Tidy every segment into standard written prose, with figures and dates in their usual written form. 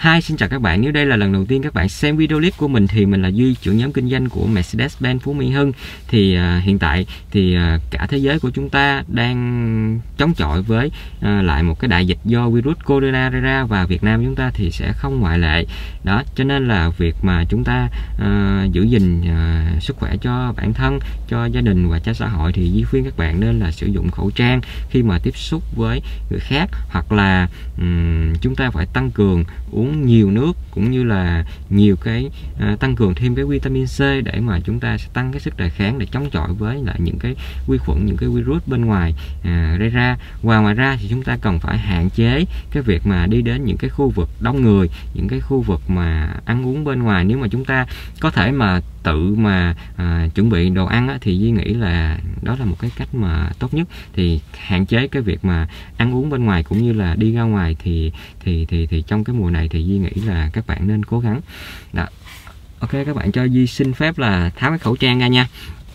Hi, xin chào các bạn. Nếu đây là lần đầu tiên các bạn xem video clip của mình thì mình là Duy, trưởng nhóm kinh doanh của Mercedes-Benz Phú Mỹ Hưng. Thì hiện tại thì cả thế giới của chúng ta đang chống chọi với lại một cái đại dịch do virus corona gây ra, và Việt Nam chúng ta thì sẽ không ngoại lệ. Đó, cho nên là việc mà chúng ta giữ gìn sức khỏe cho bản thân, cho gia đình và cho xã hội thì Duy khuyên các bạn nên là sử dụng khẩu trang khi mà tiếp xúc với người khác, hoặc là chúng ta phải tăng cường uống nhiều nước, cũng như là nhiều cái tăng cường thêm cái vitamin C để mà chúng ta sẽ tăng cái sức đề kháng để chống chọi với lại những cái vi khuẩn, những cái virus bên ngoài gây ra. Và ngoài ra thì chúng ta cần phải hạn chế cái việc mà đi đến những cái khu vực đông người, những cái khu vực mà ăn uống bên ngoài. Nếu mà chúng ta có thể mà tự mà chuẩn bị đồ ăn á, thì Duy nghĩ là đó là một cái cách mà tốt nhất. Thì hạn chế cái việc mà ăn uống bên ngoài cũng như là đi ra ngoài thì trong cái mùa này thì Duy nghĩ là các bạn nên cố gắng. Đó. Ok, các bạn cho Duy xin phép là tháo cái khẩu trang ra nha.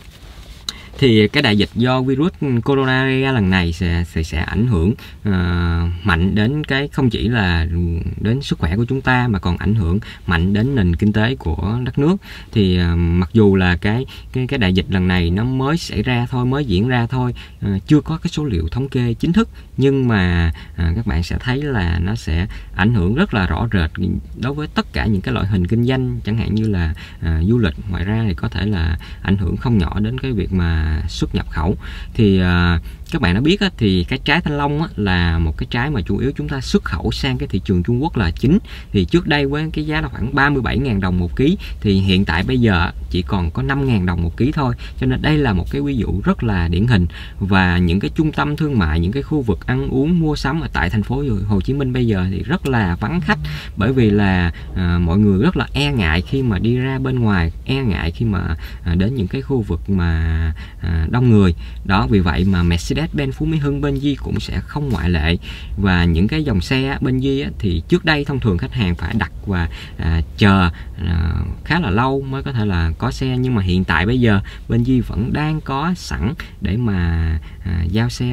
Thì cái đại dịch do virus corona gây ra lần này sẽ ảnh hưởng mạnh đến cái không chỉ là đến sức khỏe của chúng ta mà còn ảnh hưởng mạnh đến nền kinh tế của đất nước. Thì mặc dù là cái đại dịch lần này nó mới xảy ra thôi, mới diễn ra thôi, chưa có cái số liệu thống kê chính thức, nhưng mà các bạn sẽ thấy là nó sẽ ảnh hưởng rất là rõ rệt đối với tất cả những cái loại hình kinh doanh, chẳng hạn như là du lịch. Ngoài ra thì có thể là ảnh hưởng không nhỏ đến cái việc mà xuất nhập khẩu. Thì các bạn đã biết á, thì cái trái thanh long á, là một cái trái mà chủ yếu chúng ta xuất khẩu sang cái thị trường Trung Quốc là chính. Thì trước đây với cái giá là khoảng 37.000 đồng một ký, thì hiện tại bây giờ chỉ còn có 5.000 đồng một ký thôi. Cho nên đây là một cái ví dụ rất là điển hình. Và những cái trung tâm thương mại, những cái khu vực ăn uống mua sắm ở tại thành phố Hồ Chí Minh bây giờ thì rất là vắng khách, bởi vì là mọi người rất là e ngại khi mà đi ra bên ngoài, e ngại khi mà đến những cái khu vực mà đông người. Đó, vì vậy mà Mercedes-Benz Phú Mỹ Hưng bên Duy cũng sẽ không ngoại lệ. Và những cái dòng xe bên Duy thì trước đây thông thường khách hàng phải đặt và chờ khá là lâu mới có thể là có xe, nhưng mà hiện tại bây giờ bên Duy vẫn đang có sẵn để mà giao xe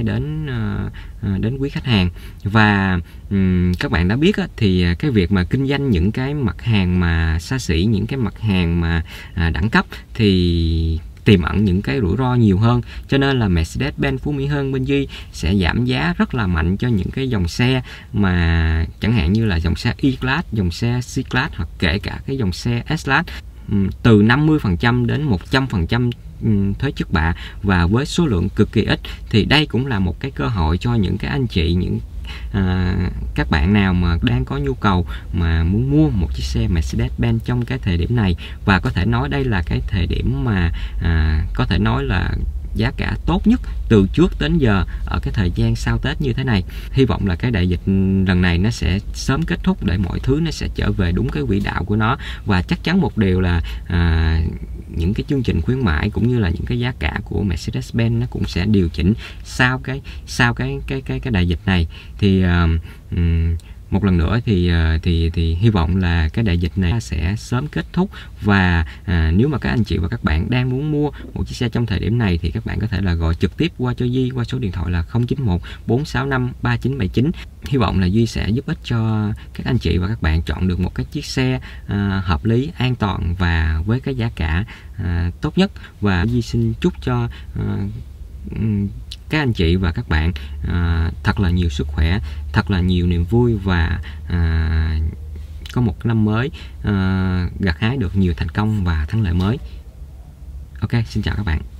đến quý khách hàng. Và các bạn đã biết thì cái việc mà kinh doanh những cái mặt hàng mà xa xỉ, những cái mặt hàng mà đẳng cấp thì tiềm ẩn những cái rủi ro nhiều hơn. Cho nên là Mercedes-Benz Phú Mỹ Hưng bên Duy sẽ giảm giá rất là mạnh cho những cái dòng xe mà chẳng hạn như là dòng xe E-Class, dòng xe C-Class, hoặc kể cả cái dòng xe S-Class, từ 50% đến 100% thuế trước bạ và với số lượng cực kỳ ít. Thì đây cũng là một cái cơ hội cho những cái anh chị, những các bạn nào mà đang có nhu cầu mà muốn mua một chiếc xe Mercedes-Benz trong cái thời điểm này. Và có thể nói đây là cái thời điểm mà có thể nói là giá cả tốt nhất từ trước đến giờ ở cái thời gian sau Tết như thế này. Hy vọng là cái đại dịch lần này nó sẽ sớm kết thúc để mọi thứ nó sẽ trở về đúng cái quỹ đạo của nó. Và chắc chắn một điều là những cái chương trình khuyến mãi cũng như là những cái giá cả của Mercedes-Benz nó cũng sẽ điều chỉnh sau cái đại dịch này. Thì một lần nữa thì hy vọng là cái đại dịch này sẽ sớm kết thúc. Và nếu mà các anh chị và các bạn đang muốn mua một chiếc xe trong thời điểm này thì các bạn có thể là gọi trực tiếp qua cho Duy qua số điện thoại là 091 465 3979. Hy vọng là Duy sẽ giúp ích cho các anh chị và các bạn chọn được một cái chiếc xe hợp lý, an toàn và với cái giá cả tốt nhất. Và Duy xin chúc cho các anh chị và các bạn thật là nhiều sức khỏe, thật là nhiều niềm vui, và có một năm mới gặt hái được nhiều thành công và thắng lợi mới. Ok, xin chào các bạn.